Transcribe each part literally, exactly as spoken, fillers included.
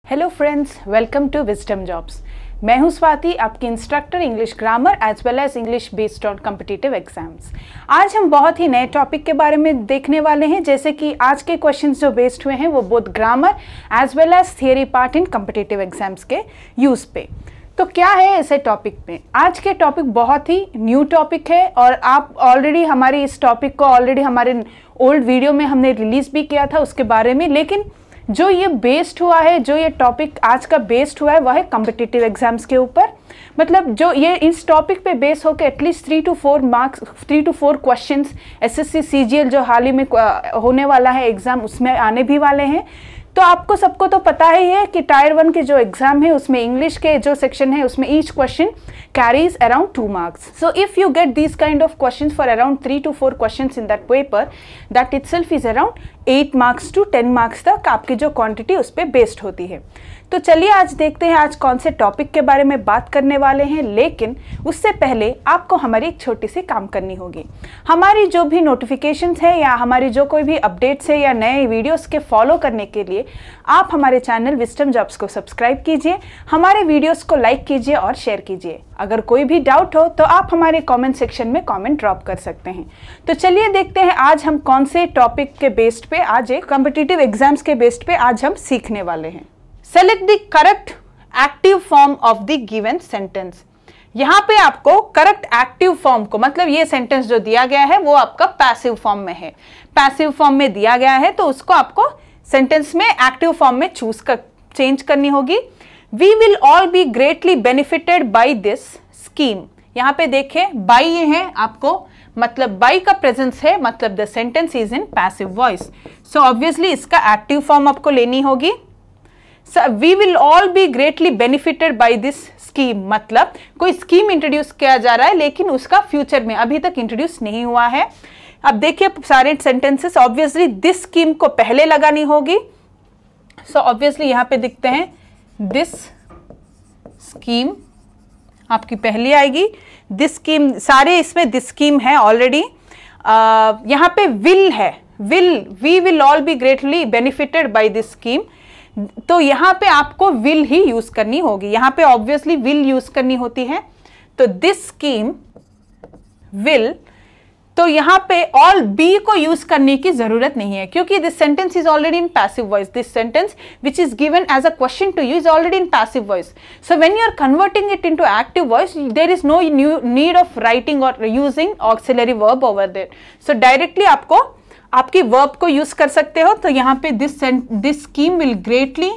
Hello friends, welcome to Wisdom Jobs. मैं हूं स्वाति, आपकी instructor English grammar as well as English based on competitive exams. आज हम बहुत ही नए टॉपिक के बारे में देखने वाले हैं, जैसे कि आज के क्वेश्चंस जो बेस्ड हुए हैं वो both grammar as well as theory part in competitive exams के यूज़ पे। तो क्या है ऐसे टॉपिक में? आज के टॉपिक बहुत ही न्यू टॉपिक है और आप ऑलरेडी हमारी इस टॉपिक को ऑलरेडी हमारे ओल्ड वीडियो में हमने रिलीज़ भी किया था उसके बारे में, लेकिन जो ये बेस्ड हुआ है, जो ये टॉपिक आज का बेस्ड हुआ है वह है कॉम्पिटिटिव एग्जाम्स के ऊपर। मतलब जो ये इस टॉपिक पे बेस होकर at least three two four marks three two four questions SSC CGL जो हाल ही में होने वाला है एग्ज़ाम, उसमें आने भी वाले हैं। तो आपको सबको तो पता ही है कि टायर वन के जो एग्जाम है उसमें इंग्लिश के जो सेक्शन है उसमें each question carries around two marks. So if you get these kind of questions for around three to four questions in that paper, that itself is around eight marks to ten marks तक आपकी जो quantity उस पर based होती है। तो चलिए आज देखते हैं आज कौन से टॉपिक के बारे में बात करने वाले हैं, लेकिन उससे पहले आपको हमारी एक छोटी सी काम करनी होगी। हमारी जो भी नोटिफिकेशंस है या हमारी जो कोई भी अपडेट्स है या नए वीडियोस के फॉलो करने के लिए आप हमारे चैनल विजडम जॉब्स को सब्सक्राइब कीजिए, हमारे वीडियोस को लाइक कीजिए और शेयर कीजिए। अगर कोई भी डाउट हो तो आप हमारे कमेंट सेक्शन में कमेंट ड्रॉप कर सकते हैं। तो चलिए देखते हैं आज हम कौन से टॉपिक के बेस्ड पे, आज एक कॉम्पिटिटिव एग्जाम्स के बेस्ड पे आज हम सीखने वाले हैं। Select the correct active form of the given sentence. यहाँ पे आपको करेक्ट एक्टिव फॉर्म को, मतलब ये सेंटेंस जो दिया गया है वो आपका पैसिव फॉर्म में है, पैसिव फॉर्म में दिया गया है, तो उसको आपको सेंटेंस में एक्टिव फॉर्म में चूज कर चेंज करनी होगी। We will all be greatly benefited by this scheme. यहाँ पे देखें बाई ये है आपको, मतलब बाई का प्रेजेंस है, मतलब the sentence is in passive voice. So obviously इसका एक्टिव फॉर्म आपको लेनी होगी। We will all be greatly benefited by this scheme, मतलब कोई स्कीम इंट्रोड्यूस किया जा रहा है लेकिन उसका फ्यूचर में अभी तक इंट्रोड्यूस नहीं हुआ है। अब देखिए सारे सेंटेंसेस, ऑब्वियसली दिस स्कीम को पहले लगानी होगी। सो ऑब्वियसली यहाँ पे दिखते हैं दिस स्कीम आपकी पहली आएगी। दिस स्कीम, सारे इसमें दिस स्कीम है ऑलरेडी। यहाँ पे विल है, will, we will all be greatly benefited by this scheme, तो यहाँ पे आपको विल ही यूज करनी होगी। यहाँ पे ऑब्वियसली विल यूज करनी होती है, तो दिस स्कीम विल, तो यहाँ पे ऑल बी को यूज करने की जरूरत नहीं है क्योंकि this sentence is already in passive voice. This sentence which is given as a question to you is already in passive voice. So when you are converting it into active voice there is no need of writing or using auxiliary verb over there. So directly आपको आपकी verb को use कर सकते हो। तो यहाँ पे this this scheme will greatly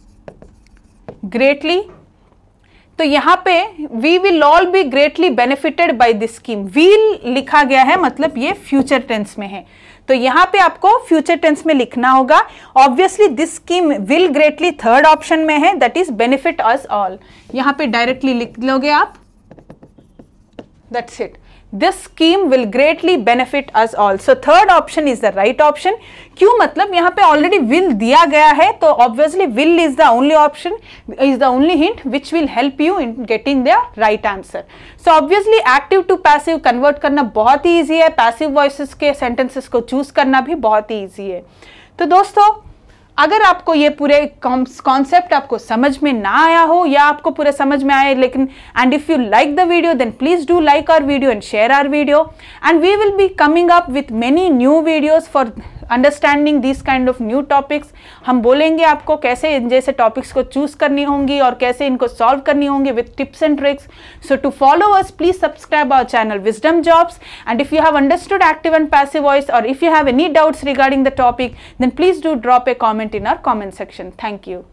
greatly तो यहाँ पे we will all be greatly benefited by this scheme. Will लिखा गया है, मतलब ये फ्यूचर टेंस में है, तो यहाँ पे आपको फ्यूचर टेंस में लिखना होगा। Obviously this scheme will greatly third option में है, that is benefit us all. यहाँ पे डायरेक्टली लिख लोगे आप, that's it, this scheme will greatly benefit us all. So third option is the right option. क्यों? मतलब यहाँ पे ऑलरेडी विल दिया गया है, तो obviously will is the only option, is the only hint which will help you in getting the right answer. So obviously active to passive convert करना बहुत ही ईजी है, पैसिव वॉइसेस के सेंटेंसेस को चूज करना भी बहुत ही ईजी है। तो दोस्तों, अगर आपको ये पूरे कॉन्सेप्ट आपको समझ में ना आया हो या आपको पूरे समझ में आए, लेकिन and if you like the video then please do like our video and share our video, and we will be coming up with many new videos for understanding this kind of new topics. हम बोलेंगे आपको कैसे जैसे topics को choose करनी होंगी और कैसे इनको सॉल्व करनी होंगी with tips and tricks. So to follow us please subscribe our channel wisdom jobs, and if you have understood active and passive voice or if you have any doubts regarding the topic then please do drop a comment in our comment section. Thank you.